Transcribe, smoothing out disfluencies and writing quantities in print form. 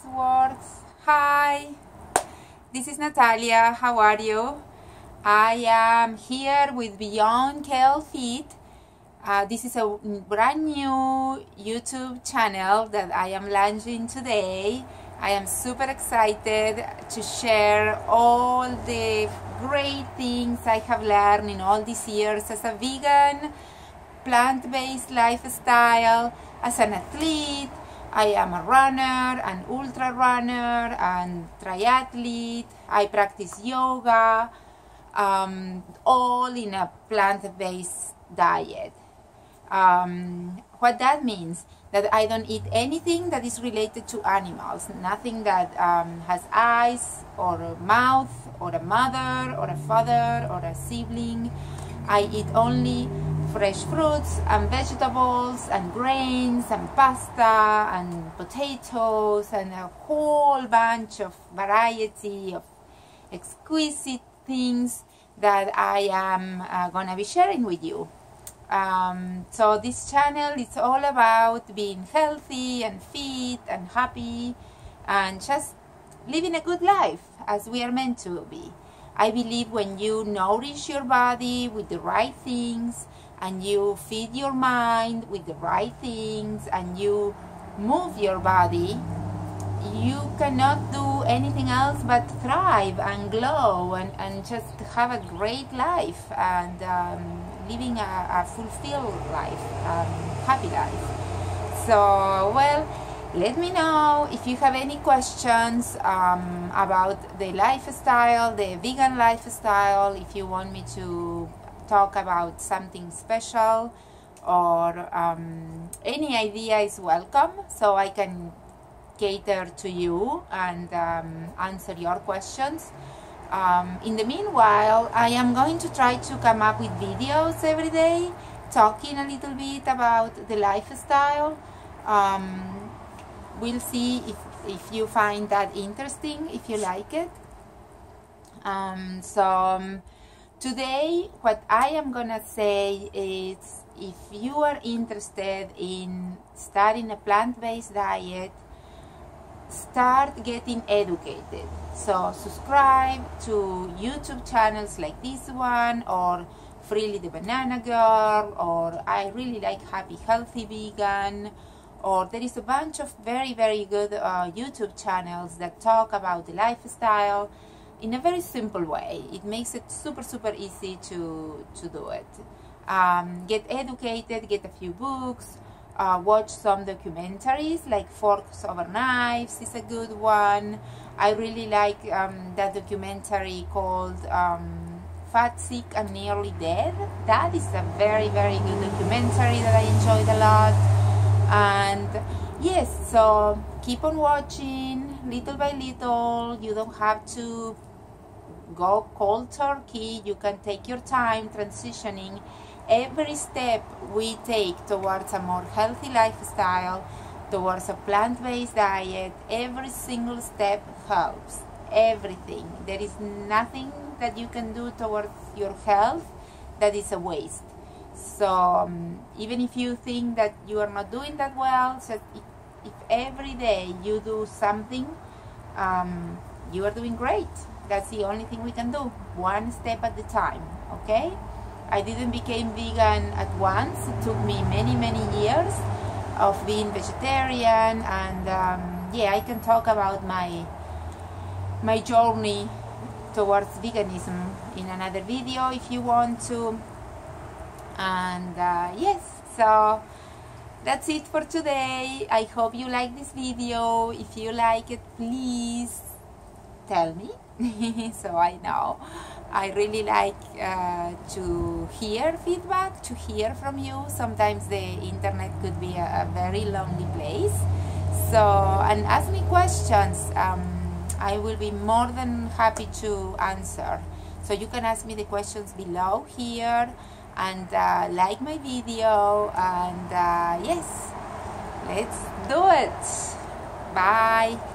words. Hi, this is Natalia. How are you? I am here with Beyond Kale Fit. This is a brand new YouTube channel that I am launching today. I am super excited to share all the great things I have learned in all these years as a vegan, plant-based lifestyle, as an athlete. I am a runner, an ultra runner, and triathlete. I practice yoga, all in a plant-based diet. What that means, that I don't eat anything that is related to animals, nothing that has eyes or a mouth or a mother or a father or a sibling. I eat only fresh fruits and vegetables and grains and pasta and potatoes and a whole bunch of variety of exquisite things that I am gonna be sharing with you. So this channel is all about being healthy and fit and happy and just living a good life as we are meant to be. I believe when you nourish your body with the right things and you feed your mind with the right things and you move your body, you cannot do anything else but thrive and glow and just have a great life and living a fulfilled life, happy life. So, well, let me know if you have any questions about the lifestyle, the vegan lifestyle, if you want me to talk about something special, or any idea is welcome, so I can cater to you and answer your questions. In the meanwhile, I am going to try to come up with videos every day, talking a little bit about the lifestyle. We'll see if you find that interesting, if you like it. Today, what I am gonna say is, if you are interested in starting a plant-based diet, start getting educated. So subscribe to YouTube channels like this one, or Freely the Banana Girl, or I really like Happy Healthy Vegan, or there is a bunch of very good YouTube channels that talk about the lifestyle in a very simple way. It makes it super easy to do it. Get educated, get a few books, watch some documentaries like Forks Over Knives is a good one. I really like that documentary called Fat, Sick and Nearly Dead. That is a very good documentary that I enjoyed a lot. And yes, so keep on watching little by little. You don't have to go cold turkey. You can take your time transitioning. Every step we take towards a more healthy lifestyle, towards a plant-based diet, every single step helps. Everything. There is nothing that you can do towards your health that is a waste. So even if you think that you are not doing that well, so if every day you do something, you are doing great. That's the only thing we can do, one step at a time, okay? I didn't become vegan at once. It took me many years of being vegetarian, and yeah, I can talk about my journey towards veganism in another video if you want to. And yes, so that's it for today. I hope you like this video. If you like it, please tell me so I know. I really like to hear feedback, to hear from you. Sometimes the internet could be a very lonely place. So, and ask me questions. I will be more than happy to answer. So you can ask me the questions below here, and like my video, and yes, let's do it. Bye.